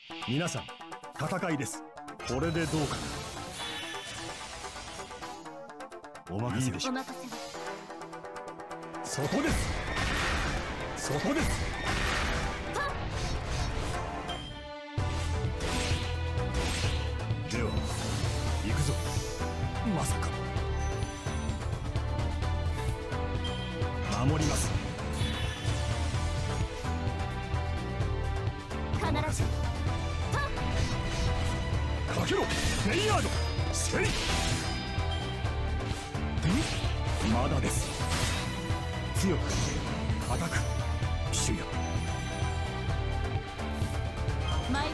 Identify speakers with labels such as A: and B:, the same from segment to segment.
A: 皆さん、戦いです。これでどうかな。お任せでしょう。そこです。そこです。では行くぞ。まさか守ります。必ずかけろベイヤード。せいまだです。強く固く主よ。
B: 参る。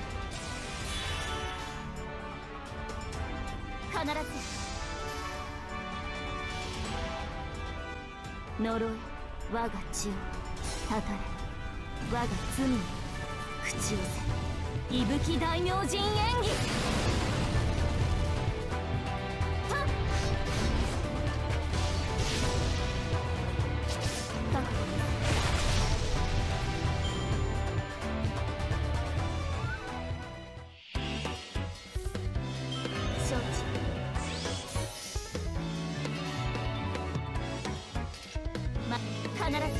B: 必ず呪え我が血をたたれ我が罪を口寄せ伊吹大明神演技。必ず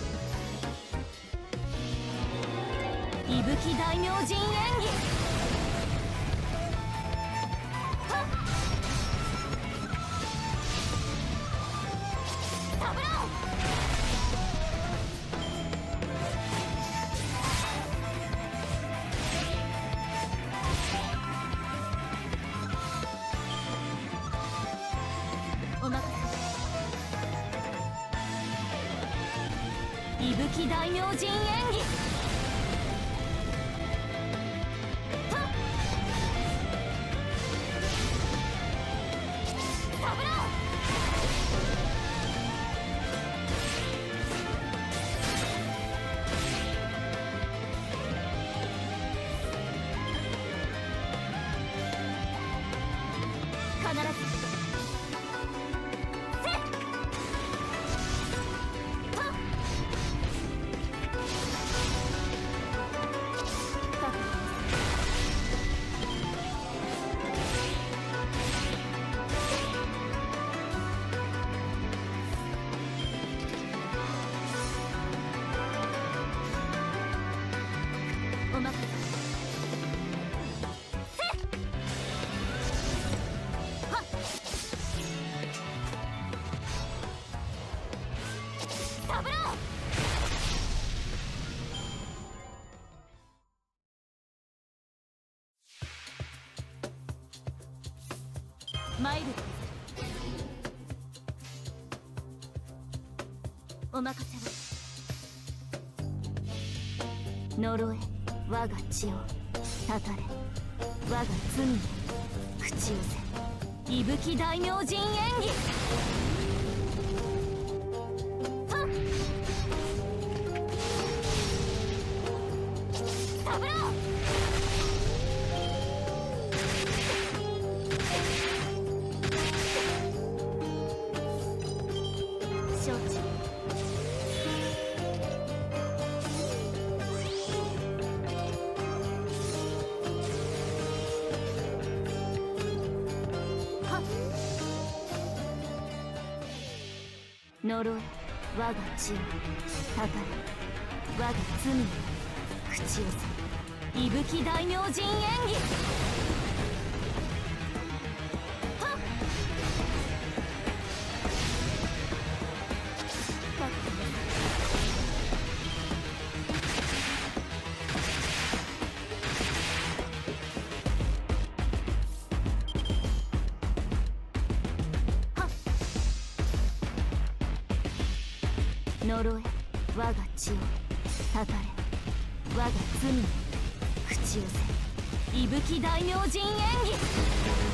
B: 伊吹大明神演技。サブローお任せ。伊吹大明神演技。サブロー必ずお任せ。サブロー参る。お任せを。呪え我が血をたたれ我が罪を口寄せ伊吹大明神演技。サブロー承知。呪え我が血をたたれ我が罪を口寄せ伊吹大明神演技。呪え我が血をたたれ我が罪を口寄せ伊吹大明神演技。